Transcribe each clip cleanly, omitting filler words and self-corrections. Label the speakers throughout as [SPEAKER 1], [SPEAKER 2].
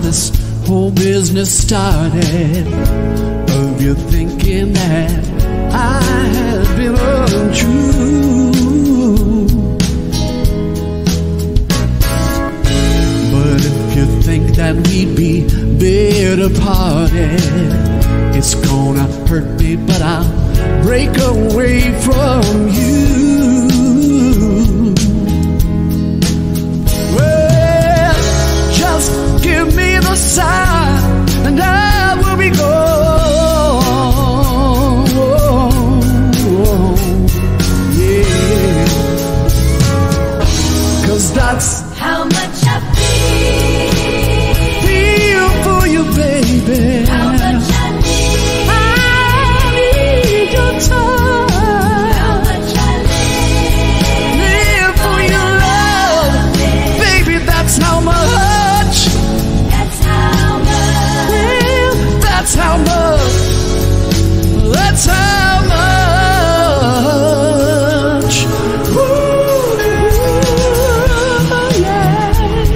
[SPEAKER 1] this whole business started, of you thinking that I had been untrue. But if you think that we'd be better parted, it's gonna hurt me, but I'll break away from you. Well, just give me the sign and I will be gone. Yeah, 'cause that's
[SPEAKER 2] how much I
[SPEAKER 1] feel for you, baby.
[SPEAKER 2] How much I need
[SPEAKER 1] your time.
[SPEAKER 2] How much I
[SPEAKER 1] live for your love, baby. That's how much.
[SPEAKER 2] That's how much.
[SPEAKER 1] Yeah, that's how much. That's how much. Ooh, yeah.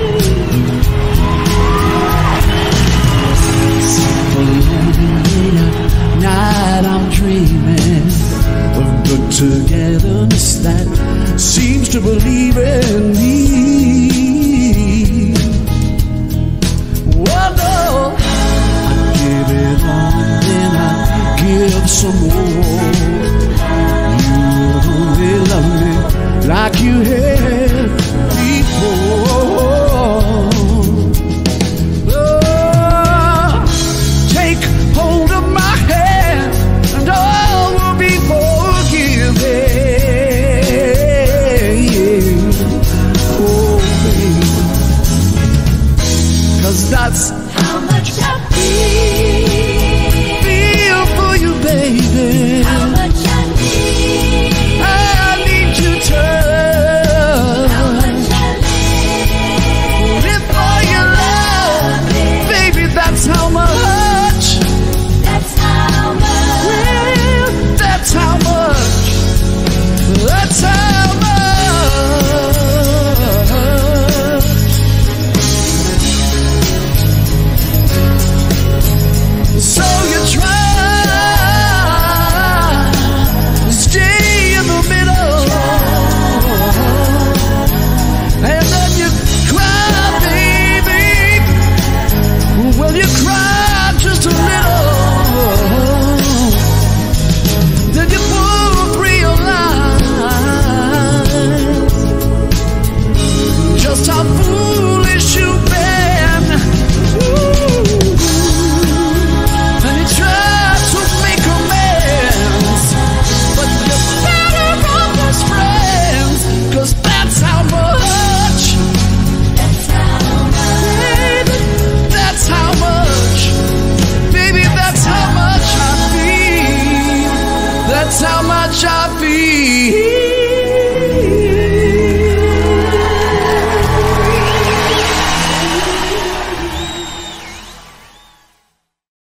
[SPEAKER 1] Night I'm dreaming of good togetherness that seems to believe in me. Oh no, I give it all and then I give some more. You only love me like you had before. Oh, take hold of my hand and all will be forgiven. Oh, baby, 'cause that's
[SPEAKER 2] how much I
[SPEAKER 1] feel for you, baby.
[SPEAKER 2] How much I need.
[SPEAKER 1] I need you to
[SPEAKER 2] How much I
[SPEAKER 1] live for your love, baby. That's how much.
[SPEAKER 2] That's how much.
[SPEAKER 1] Well, that's how much. That's how much. So you try to stay in the middle, and then you cry, baby. Well, you cry just a little, then you both realize just how foolish you've been. Ooh. And you try to make amends, but you're better off as friends, 'cause that's how much.
[SPEAKER 2] That's how much.
[SPEAKER 1] Baby, that's how much. Baby, that's how much I feel. That's how much I feel.